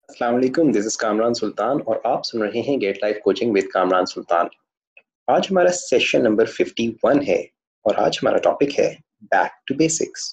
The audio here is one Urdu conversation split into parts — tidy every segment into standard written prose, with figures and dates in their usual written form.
अस्सलाम वालेकुम, दिस इज कामरान सुल्तान और आप सुन रहे हैं get life coaching with Kamran Sultan. आज हमारा सेशन नंबर 51 है और आज हमारा टॉपिक है बैक टू बेसिक्स।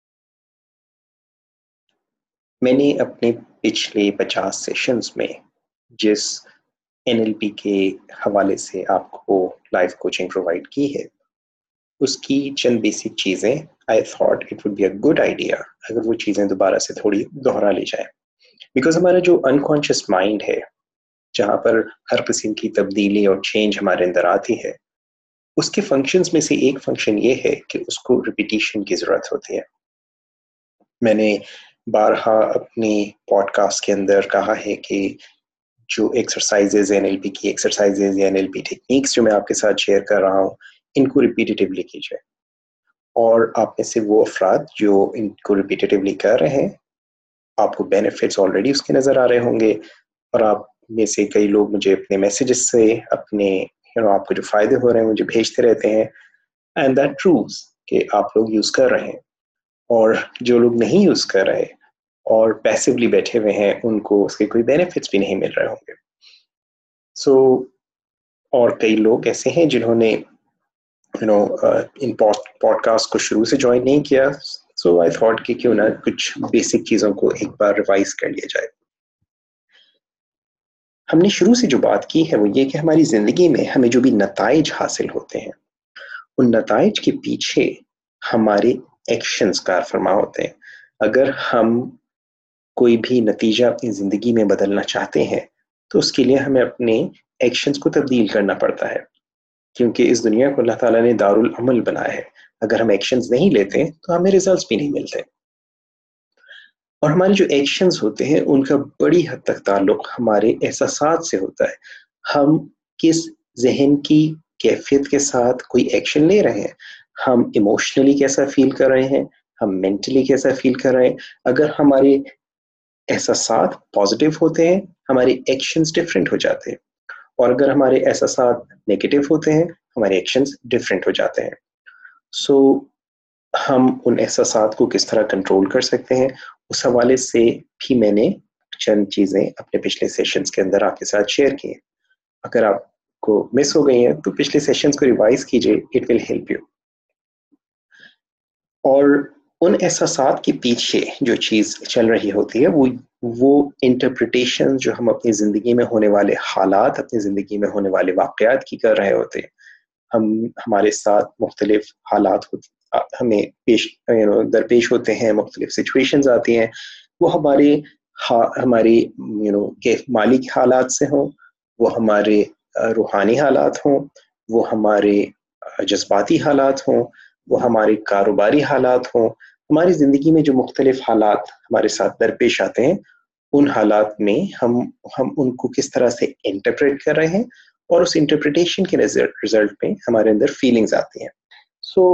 मैंने अपने पिछले 50 सेशंस में जिस एनएलपी के हवाले से आपको लाइफ कोचिंग प्रोवाइड की है उसकी चंद बेसिक चीज़ें I thought it would be a good idea अगर वो चीज़ें दोबारा से थोड़ी दोहरा ली जाए, बिकॉज हमारा जो अनकॉन्शियस माइंड है जहाँ पर हर किस्म की तब्दीली और चेंज हमारे अंदर आती है, उसके फंक्शंस में से एक फंक्शन ये है कि उसको रिपीटिशन की ज़रूरत होती है। मैंने बारहा अपनी पॉडकास्ट के अंदर कहा है कि जो एक्सरसाइजेज एनएलपी की एक्सरसाइजेज या एनएलपी टेक्निक्स जो मैं आपके साथ शेयर कर रहा हूँ इनको रिपीटेटिवली कीजिए, और आप में से वो अफराद जो इनको रिपीटेटिवली कर रहे हैं आपको बेनिफिट्स ऑलरेडी उसके नज़र आ रहे होंगे, और आप में से कई लोग मुझे अपने मैसेजेस से अपने आपको जो फ़ायदे हो रहे हैं मुझे भेजते रहते हैं, एंड दैट प्रूव्स कि आप लोग यूज़ कर रहे हैं। और जो लोग नहीं यूज़ कर रहे और पैसिवली बैठे हुए हैं उनको उसके कोई बेनिफिट्स भी नहीं मिल रहे होंगे। सो और कई लोग ऐसे हैं जिन्होंने इन पॉडकास्ट को शुरू से ज्वाइन नहीं किया, सो आई थॉट कि क्यों ना कुछ बेसिक चीज़ों को एक बार रिवाइज कर लिया जाए। हमने शुरू से जो बात की है वो ये कि हमारी ज़िंदगी में हमें जो भी नताइज हासिल होते हैं उन नताइज के पीछे हमारे एक्शंस कार फरमा होते हैं। अगर हम कोई भी नतीजा अपनी ज़िंदगी में बदलना चाहते हैं तो उसके लिए हमें अपने एक्शंस को तब्दील करना पड़ता है, क्योंकि इस दुनिया को अल्लाह ताला ने दारुल अमल बनाया है। अगर हम एक्शंस नहीं लेते तो हमें रिजल्ट्स भी नहीं मिलते, और हमारे जो एक्शंस होते हैं उनका बड़ी हद तक ताल्लुक हमारे एहसासात से होता है। हम किस जहन की कैफियत के साथ कोई एक्शन ले रहे हैं, हम इमोशनली कैसा फील कर रहे हैं, हम मेंटली कैसा फील कर रहे हैं। अगर हमारे एहसासात पॉजिटिव होते हैं हमारे एक्शंस डिफरेंट हो जाते हैं, और अगर हमारे एहसासात नेगेटिव होते हैं हमारे एक्शंस डिफरेंट हो जाते हैं। सो हम उन एहसासात को किस तरह कंट्रोल कर सकते हैं उस हवाले से भी मैंने चंद चीज़ें अपने पिछले सेशंस के अंदर आपके साथ शेयर की हैं। अगर आपको मिस हो गई हैं तो पिछले सेशंस को रिवाइज कीजिए, इट विल हेल्प यू। और उन एहसासात के पीछे जो चीज़ चल रही होती है वो इंटरप्रिटेशन जो हम अपनी ज़िंदगी में होने वाले हालात, अपनी ज़िंदगी में होने वाले वाक़यात की कर रहे होते हैं। हमारे साथ मुख्तलिफ हालात हमें दरपेश होते हैं, मुख्तलिफ सिचुएशंस आती हैं। वो हमारे के माली हालात से हों, वो हमारे रूहानी हालात हों, वो हमारे जज्बाती हालात हों, वो हमारे कारोबारी हालात हों। हमारी ज़िंदगी में जो मुख्तलिफ हालात हमारे साथ दरपेश आते हैं उन हालात में हम उनको किस तरह से इंटरप्रेट कर रहे हैं, और उस इंटरप्रिटेशन के रिजल्ट में हमारे अंदर फीलिंग्स आती हैं। सो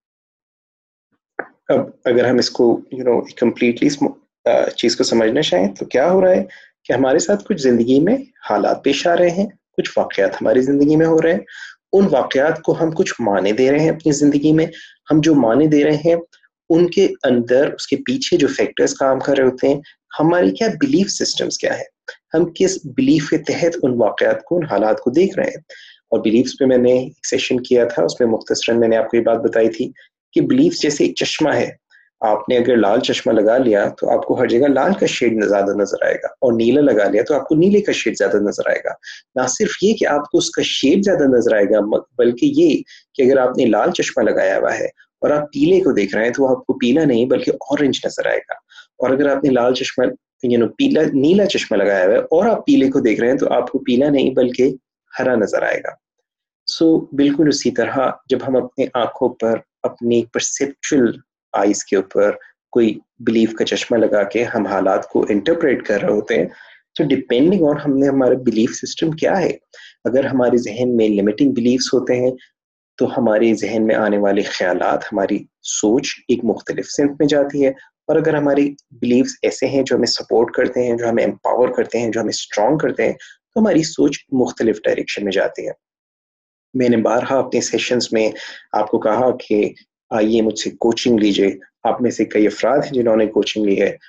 अब अगर हम इसको कंप्लीटली चीज़ को समझना चाहें तो क्या हो रहा है कि हमारे साथ कुछ ज़िंदगी में हालात पेश आ रहे हैं, कुछ वाक़यात हमारी ज़िंदगी में हो रहे हैं। उन वाक़यात को हम कुछ माने दे रहे हैं अपनी ज़िंदगी में। हम जो माने दे रहे हैं उनके अंदर उसके पीछे जो फैक्टर्स काम कर रहे होते हैं, हमारी क्या बिलीफ सिस्टम्स क्या है, हम किस बिलीफ के तहत उन वाक़यात को, उन हालात को देख रहे हैं। और बिलीफ्स पे मैंने एक सेशन किया था, उसमें मुख्तसरन मैंने आपको ये बात बताई थी कि बिलीफ्स जैसे एक चश्मा है। आपने अगर लाल चश्मा लगा लिया तो आपको हर जगह लाल का शेड ज़्यादा नज़र आएगा, और नीला लगा लिया तो आपको नीले का शेड ज़्यादा नज़र आएगा। ना सिर्फ ये कि आपको उसका शेड ज़्यादा नज़र आएगा, बल्कि ये कि अगर आपने लाल चश्मा लगाया हुआ है और आप पीले को देख रहे हैं तो आपको पीला नहीं बल्कि ऑरेंज नज़र आएगा। और अगर आपने लाल चश्मा नीला चश्मा लगाया हुआ है और आप पीले को देख रहे हैं तो आपको पीला नहीं बल्कि हरा नज़र आएगा। सो बिल्कुल उसी तरह जब हम अपनी आँखों पर, अपनी परसेप्चुअल आइज़ के ऊपर कोई बिलीफ का चश्मा लगा के हम हालात को इंटरप्रेट कर रहे होते हैं, तो डिपेंडिंग ऑन हमने हमारा बिलीफ सिस्टम क्या है। अगर हमारे ज़हन में लिमिटिंग बिलीफ्स होते हैं तो हमारे ज़हन में आने वाले ख़यालात, हमारी सोच एक मुख्तलिफ सिमत में जाती है। और अगर हमारी बिलीव्स ऐसे हैं जो हमें सपोर्ट करते हैं, जो हमें एम्पावर करते हैं, जो हमें स्ट्रॉन्ग करते हैं, तो हमारी सोच मुख्तलिफ डायरेक्शन में जाती है। मैंने बारहा अपने सेशंस में आपको कहा कि आइए मुझसे कोचिंग लीजिए। आप में से कई अफराद हैं जिन्होंने कोचिंग ली है,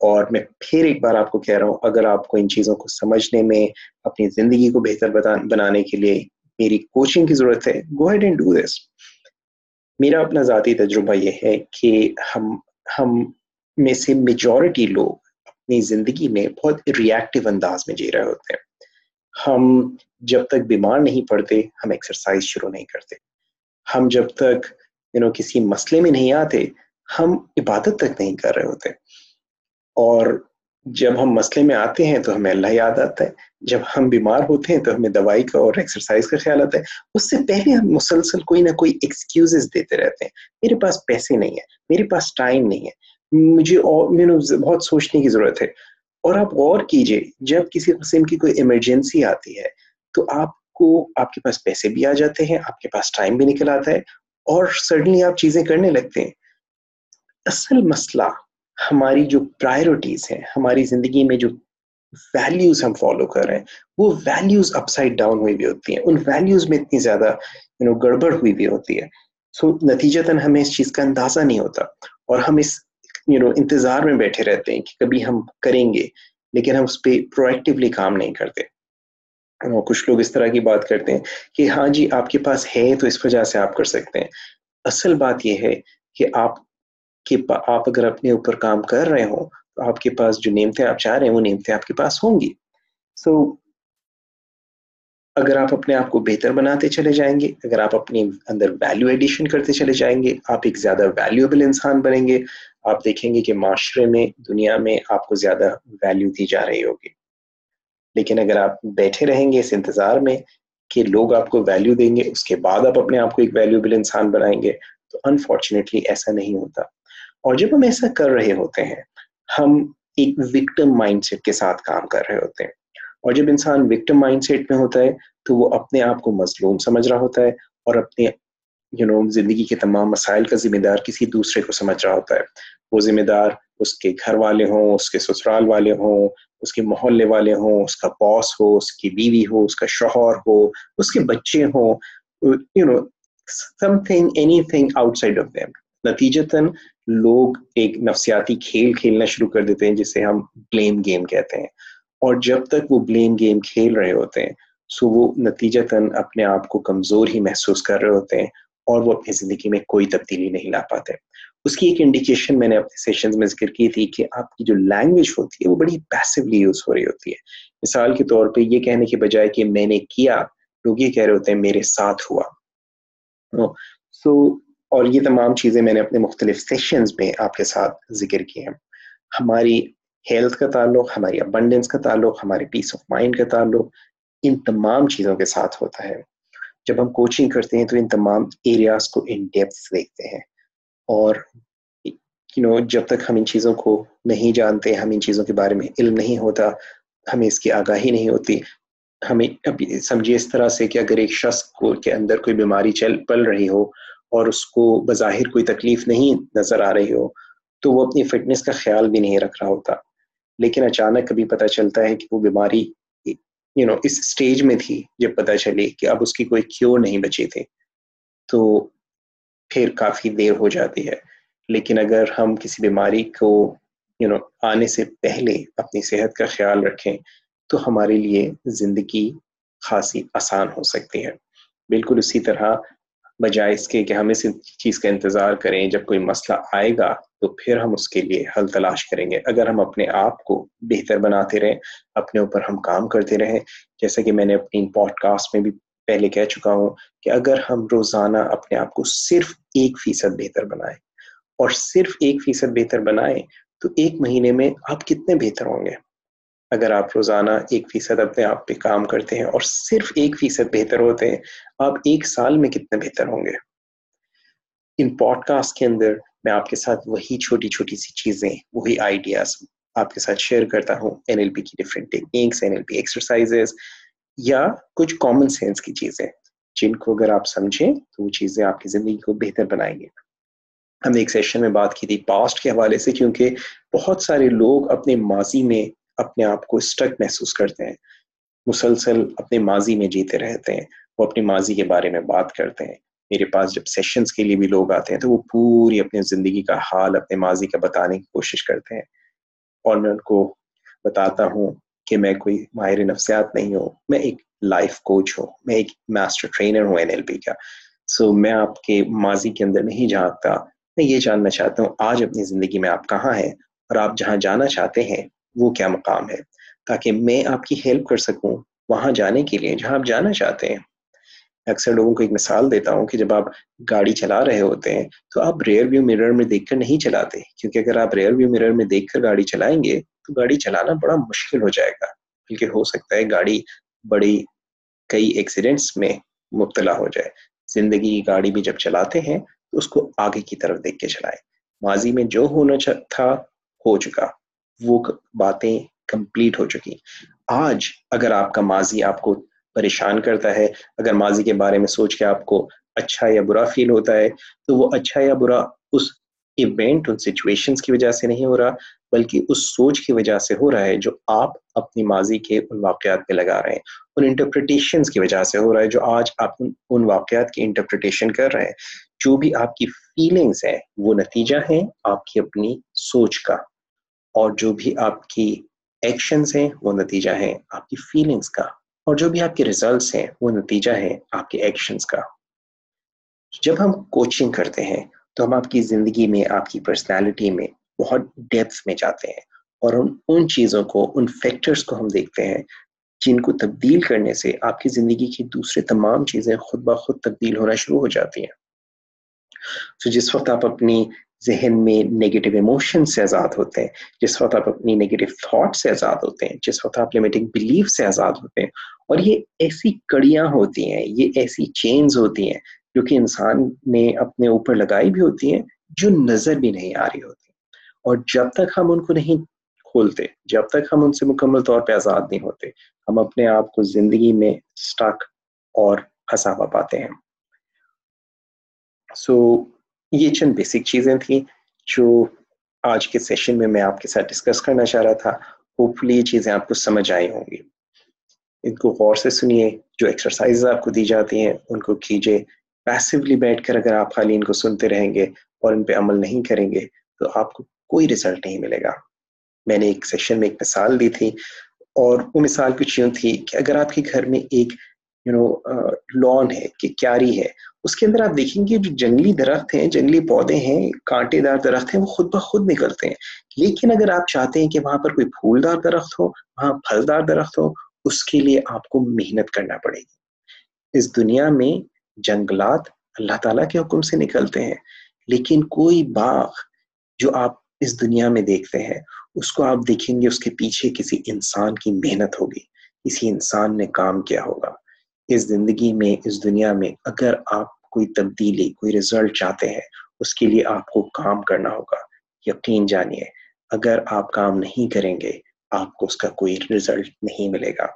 اور میں پھر ایک بار آپ کو کہہ رہا ہوں، اگر آپ کو ان چیزوں کو سمجھنے میں، اپنی زندگی کو بہتر بنانے کے لیے میری کوچنگ کی ضرورت ہے، go ahead and do this. میرا اپنا ذاتی تجربہ یہ ہے کہ ہم میں سے میجورٹی لوگ اپنی زندگی میں بہت ریئیکٹیو انداز میں جی رہے ہوتے ہیں. ہم جب تک بیمار نہیں پڑتے ہم ایکسرسائز شروع نہیں کرتے. ہم جب تک کسی مسئلے میں نہیں آتے ہم عبادت تک نہیں کر رہے ہوتے. اور جب ہم مسئلے میں آتے ہیں تو ہمیں اللہ یاد آتا ہے. جب ہم بیمار ہوتے ہیں تو ہمیں دوائی کا اور ایکسرسائز کا خیال آتا ہے. اس سے پہلے ہم مسلسل کوئی نہ کوئی ایکسکیوزز دیتے رہتے ہیں. میرے پاس پیسے نہیں ہیں، میرے پاس ٹائم نہیں ہے، مجھے اور بہت سوچنے کی ضرورت ہے. اور آپ غور کیجئے، جب کسی قسم کی کوئی ایمرجنسی آتی ہے تو آپ کے پاس پیسے بھی آ جاتے ہیں، آپ کے پاس ٹائم بھی نکل آتا ہے، اور سڈنلی آپ چیزیں کرنے لگتے ہیں. اصل مسئلہ ہماری جو پرائرٹیز ہیں، ہماری زندگی میں جو ویلیوز ہم فالو کر رہے ہیں، وہ ویلیوز اپ سائڈ ڈاؤن ہوئی بھی ہوتی ہیں. ان ویلیوز میں اتنی زیادہ گڑبڑ ہوئی بھی ہوتی ہے. سو نتیجتاً ہمیں اس چیز کا اندازہ نہیں ہوتا، اور ہم اس انتظار میں بیٹھے رہتے ہیں کہ کبھی ہم کریں گے، لیکن ہم اس پہ پرویکٹیولی کام نہیں کرتے. کچھ لوگ اس طرح کی بات کرتے ہیں کہ ہاں جی آپ کے پاس ہے تو اس وجہ سے آپ کر سکتے ہیں. اصل بات یہ ہے کہ آپ اگر اپنے اوپر کام کر رہے ہوں تو آپ کے پاس جو نعمتیں آپ چاہ رہے ہیں وہ نعمتیں آپ کے پاس ہوں گی. سو اگر آپ اپنے آپ کو بہتر بناتے چلے جائیں گے، اگر آپ اپنے اندر ویلیو ایڈیشن کرتے چلے جائیں گے، آپ ایک زیادہ ویلیوبل انسان بنیں گے. آپ دیکھیں گے کہ معاشرے میں، دنیا میں آپ کو زیادہ ویلیو دی جا رہی ہوگی. لیکن اگر آپ بیٹھے رہیں گے اس انتظار میں کہ لوگ آپ کو ویلیو دیں گے، اس کے بعد آپ اپنے آپ کو ایک ویلیوبل انسان بنائیں گے، تو انفارچونیٹلی ایسا نہیں ہوتا. اور جب ہم ایسا کر رہے ہوتے ہیں، ہم ایک وکٹم مائنڈ سیٹ کے ساتھ کام کر رہے ہوتے ہیں. اور جب انسان وکٹم مائنڈ سیٹ میں ہوتا ہے تو وہ اپنے آپ کو مظلوم سمجھ رہا ہوتا ہے، اور اپنے زندگی کے تمام مسائل کا ذمہ دار کسی دوسرے کو سمجھ رہا ہوتا ہے. وہ ذمہ دار اس کے گھر والے ہوں، اس کے سسرال والے ہوں، اس کے محلے والے ہوں، اس کا باس ہو، اس کی بیوی ہو، اس کا شوہر ہو، اس کے بچے ہوں، something anything outside of them. نتیجتاً لوگ ایک نفسیاتی کھیل کھیلنا شروع کر دیتے ہیں جسے ہم بلیم گیم کہتے ہیں. اور جب تک وہ بلیم گیم کھیل رہے ہوتے ہیں سو وہ نتیجتاً اپنے آپ کو کمزور ہی محسوس کر رہے ہوتے ہیں، اور وہ اپنی زندگی میں کوئی تبدیلی نہیں لا پاتے. اس کی ایک انڈیکیشن میں نے اپنے سیشنز میں ذکر کی تھی کہ آپ کی جو لینگویج ہوتی ہے وہ بڑی پیسولی یوز ہو رہی ہوتی ہے. مثال کے طور پہ یہ کہنے کے بجائے کہ میں نے کیا، لوگ یہ کہہ رہے ہوتے ہیں میرے ساتھ ہوا. اور یہ تمام چیزیں میں نے اپنے مختلف سیشنز میں آپ کے ساتھ ذکر کی ہیں. ہماری ہیلتھ کا تعلق، ہماری ابنڈنس کا تعلق، ہمارے پیس آف مائنڈ کا تعلق ان تمام چیزوں کے ساتھ ہوتا ہے. جب ہم کوچنگ کرتے ہیں تو ان تمام ایریاز کو ان ڈیپتھ دیکھتے ہیں. اور جب تک ہم ان چیزوں کو نہیں جانتے، ہم ان چیزوں کے بارے میں علم نہیں ہوتا، ہمیں اس کی آگاہی نہیں ہوتی. ہمیں سمجھیے اس طرح سے کہ اگر ایک شخص کے اندر کوئی بیماری پل رہی ہو اور اس کو بظاہر کوئی تکلیف نہیں نظر آ رہی ہو تو وہ اپنی فٹنس کا خیال بھی نہیں رکھ رہا ہوتا. لیکن اچانک کبھی پتہ چلتا ہے کہ وہ بیماری اس سٹیج میں تھی جب پتہ چلی کہ اب اس کی کوئی کیور نہیں بچی تھی، تو پھر کافی دیر ہو جاتی ہے. لیکن اگر ہم کسی بیماری کو آنے سے پہلے اپنی صحت کا خیال رکھیں تو ہمارے لیے زندگی خاصی آسان ہو سکتی ہے. بالکل اسی طرح بجائے اس کے کہ ہم اس چیز کا انتظار کریں جب کوئی مسئلہ آئے گا تو پھر ہم اس کے لیے حل تلاش کریں گے. اگر ہم اپنے آپ کو بہتر بناتے رہیں، اپنے اوپر ہم کام کرتے رہیں، جیسا کہ میں نے اپنی پوڈ کاسٹ میں بھی پہلے کہہ چکا ہوں کہ اگر ہم روزانہ اپنے آپ کو صرف 1% بہتر بنائیں، اور صرف 1% بہتر بنائیں تو ایک مہینے میں آپ کتنے بہتر ہوں گے. اگر آپ روزانہ 1% اپنے آپ پہ کام کرتے ہیں اور صرف 1% بہتر ہوتے ہیں، آپ ایک سال میں کتنے بہتر ہوں گے. ان پوڈ کاسٹ کے اندر میں آپ کے ساتھ وہی چھوٹی چھوٹی سی چیزیں، وہی آئیڈیاز آپ کے ساتھ شیئر کرتا ہوں. NLP کی ڈفرینٹ ٹیکنیکس، NLP ایکسرسائزز، یا کچھ کامن سینس کی چیزیں جن کو اگر آپ سمجھیں تو وہ چیزیں آپ کی زندگی کو بہتر بنائیں گے. ہم نے ایک سیشن میں بات کی تھی پاسٹ کے حوالے سے، کیونکہ بہت سارے لوگ اپنے ماضی میں اپنے آپ کو اسٹک محسوس کرتے ہیں، مسلسل اپنے ماضی میں جیتے رہتے ہیں، وہ اپنی ماضی کے بارے میں بات کرتے ہیں. میرے پاس جب سیشنز کے لیے بھی لوگ آتے ہیں تو وہ پوری اپنی زندگی کا حال اپنے ماضی کا بتانے کی کوشش کرتے ہیں. اور میں ان کو بتاتا ہوں کہ میں کوئی ماہر نفسیات نہیں ہوں، میں ایک لائف کوچ ہوں، میں ایک ماسٹر ٹرینر ہوں NLP کا. سو میں آپ کے ماضی کے اندر نہیں جھانکتا، میں یہ جاننا چاہتا ہوں آج اپنی زندگی میں آپ کہاں ہیں اور آپ جہاں جانا چاہتے ہیں وہ کیا مقام ہے، تاکہ میں آپ کی ہیلپ کر سکوں وہاں جانے کے لیے جہاں آپ جانا چاہتے ہیں. اکثر لوگوں کو ایک مثال دیتا ہوں کہ جب آپ گاڑی چلا رہے ہوتے ہیں تو آپ ریئر ویو مرر میں دیکھ کر نہیں چلاتے، کیونکہ اگر آپ ریئر ویو مرر میں دیکھ کر گاڑی چلائیں گے تو گاڑی چلانا بڑا مشکل ہو جائے گا، بلکہ ہو سکتا ہے گاڑی بڑی کئی ایکسیڈنٹس میں مبتلا ہو جائے. زندگی کی گاڑی بھی جب چلاتے ہیں تو اس کو آگے کی طرف دیکھ کے چلائیں. ماضی میں جو ہونا تھا ہو چکا، وہ باتیں کمپلیٹ ہو چکی. آج اگر آپ کا ماضی آپ کو پریشان کرتا ہے، اگر ماضی کے بارے میں سوچ کے آپ کو اچھا یا برا فیل ہوتا ہے، تو وہ اچھا یا برا اس ایونٹ، ان سچویشنز کی وجہ سے نہیں ہو رہا، بلکہ اس سوچ کی وجہ سے ہو رہا ہے جو آپ اپنی ماضی کے ان واقعات پہ لگا رہے ہیں، ان انٹرپریٹیشنز کی وجہ سے ہو رہا ہے جو آج آپ ان واقعات کی انٹرپریٹیشن کر رہے ہیں. جو بھی آپ کی فیلنگز ہیں وہ نتیجہ ہیں آپ کی اپنی سوچ کا، اور جو بھی آپ کی ایکشنز ہیں وہ نتیجہ ہیں آپ کی فیلنگز کا، اور جو بھی آپ کے ریزلٹس ہیں وہ نتیجہ ہیں آپ کے ایکشنز کا. جب ہم کوچنگ کرتے ہیں تو ہم آپ کی زندگی میں، آپ کی پرسنالٹی میں بہت ڈیپتھ میں جاتے ہیں، اور ان چیزوں کو، ان فیکٹرز کو ہم دیکھتے ہیں جن کو تبدیل کرنے سے آپ کی زندگی کی دوسرے تمام چیزیں خود بخود تبدیل ہونا شروع ہو جاتی ہیں. تو جس وقت آپ اپنی ذہن میں نیگیٹو ایموشن سے آزاد ہوتے ہیں، جس وقت آپ اپنی نیگیٹو تھاٹ سے آزاد ہوتے ہیں، جس وقت آپ لمیٹنگ بلیف سے آزاد ہوتے ہیں، اور یہ ایسی کڑیاں ہوتی ہیں، یہ ایسی چینز ہوتی ہیں جو کہ انسان نے اپنے اوپر لگائی بھی ہوتی ہیں، جو نظر بھی نہیں آ رہی ہوتی، اور جب تک ہم ان کو نہیں کھولتے، جب تک ہم ان سے مکمل طور پہ آزاد نہیں ہوتے، ہم اپنے آپ کو زندگی میں سٹک اور پھنسا ہوا پاتے ہیں. سو یہ چند بیسک چیزیں تھیں جو آج کے سیشن میں آپ کے ساتھ ڈسکس کرنا چاہ رہا تھا. ہوپ فلی یہ چیزیں آپ کو سمجھ آئی ہوں گی. ان کو غور سے سنیے، جو ایکسرسائز آپ کو دی جاتی ہیں ان کو کیجیے. پیسیولی بیٹھ کر اگر آپ خالی ان کو سنتے رہیں گے اور ان پہ عمل نہیں کریں گے تو آپ کو کوئی رزلٹ نہیں ملے گا. میں نے ایک سیشن میں ایک مثال دی تھی، اور وہ مثال کچھ یوں تھی کہ اگر آپ کے گھر میں ایک لان ہے، کہ کیاری ہے، اس کے اندر آپ دیکھیں گے جو جنگلی درخت ہیں، جنگلی پودے ہیں، کانٹے دار درخت ہیں، وہ خود بخود نکلتے ہیں. لیکن اگر آپ چاہتے ہیں کہ وہاں پر کوئی پھولدار درخت ہو، وہاں پھلدار درخت ہو، اس کے لیے آپ کو محنت کرنا پڑے گی. اس دنیا میں جنگلات اللہ تعالیٰ کے حکم سے نکلتے ہیں، لیکن کوئی باغ جو آپ اس دنیا میں دیکھتے ہیں اس کو آپ دیکھیں گے اس کے پیچھے کسی انسان کی محنت ہوگی، کسی انسان نے کام کیا ہوگا. اس زندگی میں، اس دنیا میں اگر آپ کوئی تبدیلی، کوئی رزلٹ چاہتے ہیں، اس کے لیے آپ کو کام کرنا ہوگا. یقین جانیے اگر آپ کام نہیں کریں گے آپ کو اس کا کوئی رزلٹ نہیں ملے گا.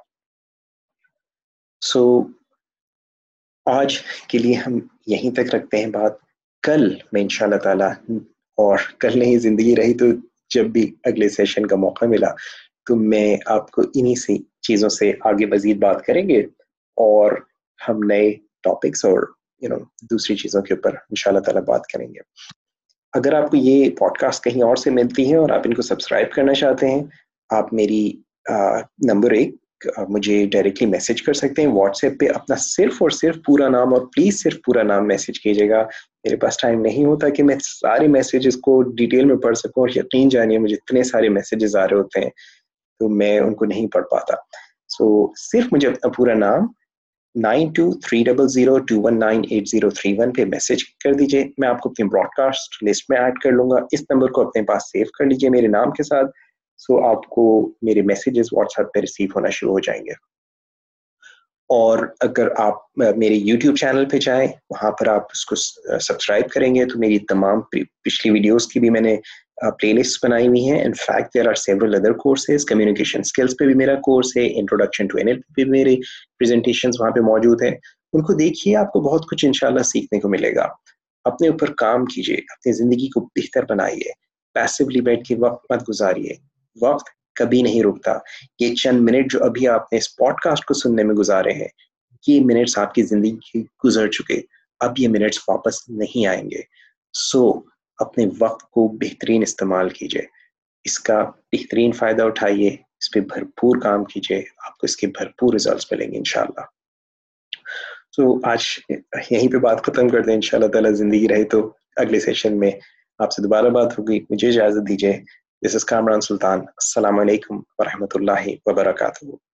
سو آج کے لیے ہم یہیں تک رکھتے ہیں بات. کل میں انشاءاللہ تعالیٰ، اور کل نہیں زندگی رہی تو جب بھی اگلے سیشن کا موقع ملا تو میں آپ کو انہی سی چیزوں سے آگے مزید بات کریں گے، اور ہم نئے ٹاپکس اور دوسری چیزوں کے اوپر انشاءاللہ تعالیٰ بات کریں گے. اگر آپ کو یہ پوڈ کاسٹ کہیں اور سے ملتی ہیں اور آپ ان کو سبسکرائب کرنا چاہتے ہیں، آپ میری نمبر 1 مجھے ڈائریکٹلی میسج کر سکتے ہیں واٹس ایپ پہ. اپنا صرف اور صرف پورا نام، اور پلیز صرف پورا نام میسج کیجیے گا. میرے پاس ٹائم نہیں ہوتا کہ میں سارے میسیجز کو ڈیٹیل میں پڑھ سکوں، اور یقین جانیے مجھے اتنے سارے میسیجز آ رہے ہوتے ہیں تو میں ان کو نہیں پڑھ پاتا. سو صرف مجھے اپنا پورا نام 923002198031 پہ میسج کر دیجئے. میں آپ کو اپنی براڈ کاسٹ لسٹ میں ایڈ کر لوں گا. اس نمبر کو اپنے پاس سیو کر لیجئے میرے نام کے ساتھ. سو آپ کو میرے میسیجز واٹس ایپ پہ ریسیو ہونا شروع ہو جائیں گے. اور اگر آپ میرے یوٹیوب چینل پہ جائیں، وہاں پر آپ اس کو سبسکرائب کریں گے تو میری تمام پچھلی ویڈیوز کی بھی میں نے پلے لسٹ بنائی ہوئی ہیں. In fact there are several other courses. Communication skills پہ بھی میرا کورس ہے، انٹروڈکشن ٹو NLP پہ بھی میری پریزنٹیشنز وہاں پہ موجود ہیں. ان کو دیکھیے، آپ کو بہت کچھ انشاءاللہ سیکھنے کو ملے گا. اپنے اوپر کام کیجیے، اپنی زندگی کو بہتر بنائیے. پیسیولی بیٹھ کے وقت مت گزاریے، وقت کبھی نہیں رکتا. یہ چند منٹ جو ابھی آپ نے اس پوڈ کاسٹ کو سننے میں گزارے ہیں، یہ منٹس آپ کی زندگی کی گزر چکے، اب یہ منٹس واپس نہیں آئیں گے. سو اپنے وقت کو بہترین استعمال کیجیے. اس کا بہترین فائدہ اٹھائیے، اس پہ بھرپور کام کیجیے، آپ کو اس کے بھرپور ریزلٹس ملیں گے انشاءاللہ. تو آج یہیں پہ بات ختم کر دیں، انشاءاللہ تعالی زندگی رہے تو اگلے سیشن میں آپ سے دوبارہ بات ہوگی. مجھے اجازت دیجیے. دس از کامران سلطان. السلام علیکم ورحمۃ اللہ وبرکاتہ.